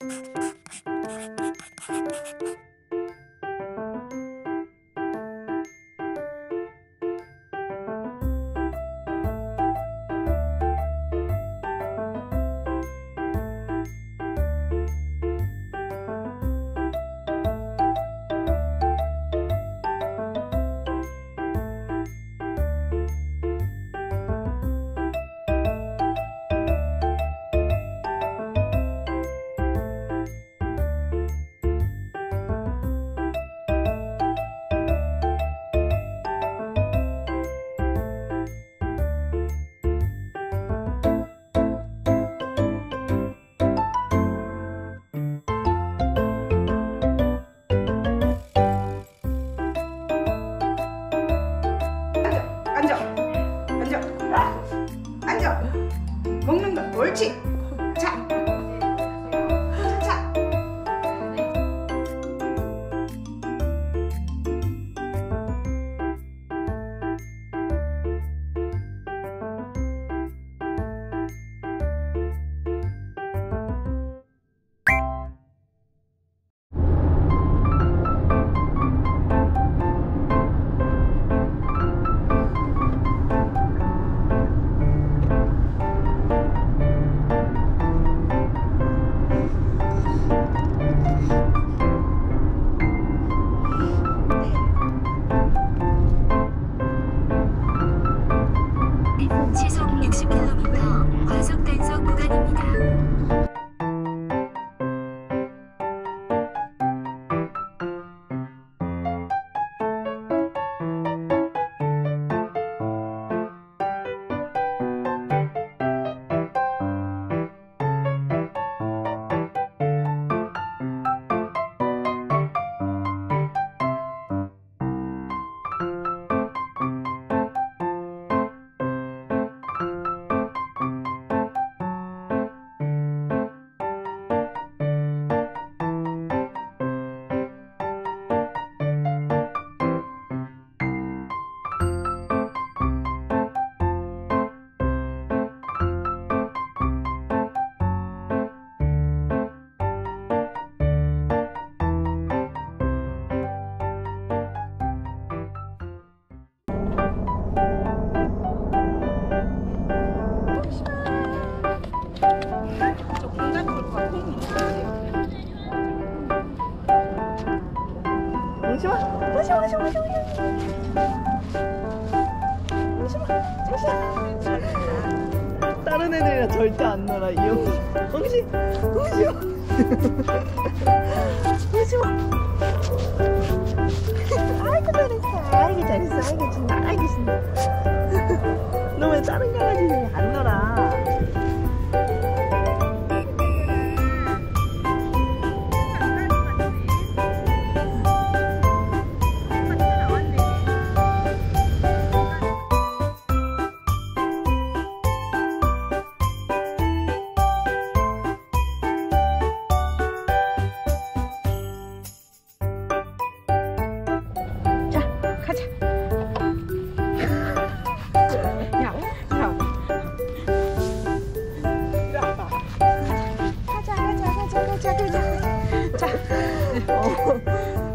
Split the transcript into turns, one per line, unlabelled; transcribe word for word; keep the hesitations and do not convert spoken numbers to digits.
먹는 거 옳지. 자, 자,
시속 육십 킬로미터 과속 단속 구간입니다.
잠시만, 잠시만, 잠시만, 잠시만, 잠시만, 잠시만. 다른 애들이랑 절대 안 놀아. 이 형, 엉시, 엉시야, 엉시마. 아이고 잘했어, 아이고 잘했어, 아이고 진짜, 아이고 진짜. 너 왜 다른 강아지들이랑 안 놀아? 가자. 야, 야. 이리 와봐. 가자, 가자, 가자, 가자, 가자. 자, 어.